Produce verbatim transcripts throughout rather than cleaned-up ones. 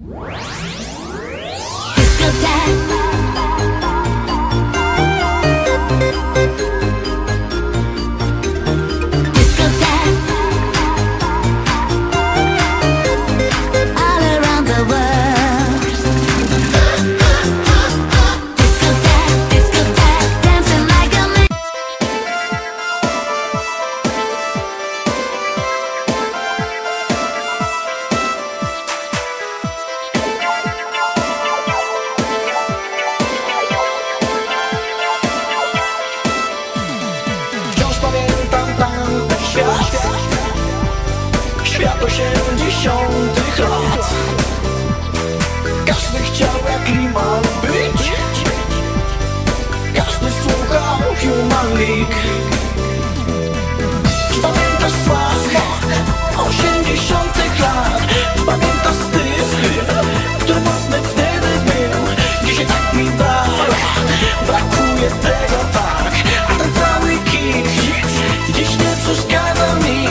Świat osiemdziesiątych lat. Każdy chciał jak Liman być. Każdy słuchał Human League. Pamiętasz smak osiemdziesiątych lat? Pamiętasz styl, który modny wtedy był? Dzisiaj tak mi brak, brakuje tego tak. A ten cały kit dziś nie przeszkadza mi.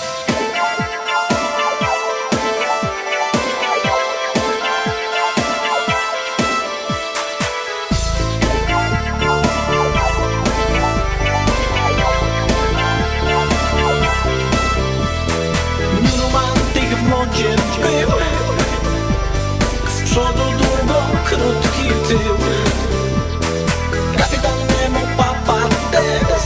Był z przodu długo, krótki tył. Kapitan Nemo, Papa Des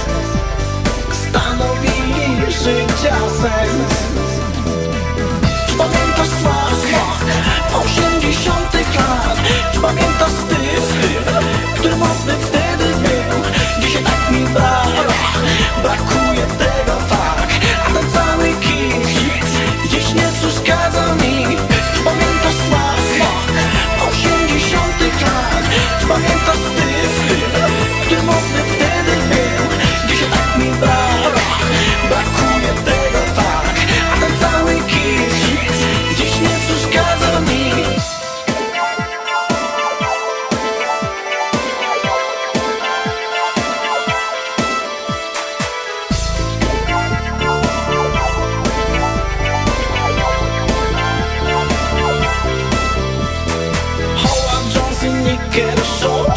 stanowili życia sens. Pamiętasz smak osiemdziesiątych lat? Pamiętasz styl, który modny wtedy był? Dzisiaj tak mi brak, brakuje tego tak. A ten cały kit dziś nie przeszkadza mi. Pamiętasz smak osiemdziesiątych lat? Pamiętasz styl, który modny wtedy był? Dzisiaj tak mi brak, brakuje tego tak. A ten cały kit dziś nie przeszkadza mi. Show.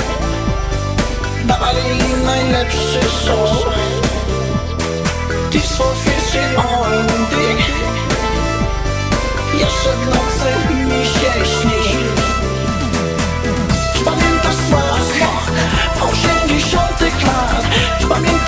Dawali najlepszy show. Tears for Fears czy O N D. Jeszcze w nocy mi się śni. Pamiętasz smak osiemdziesiątych lat? Pamiętasz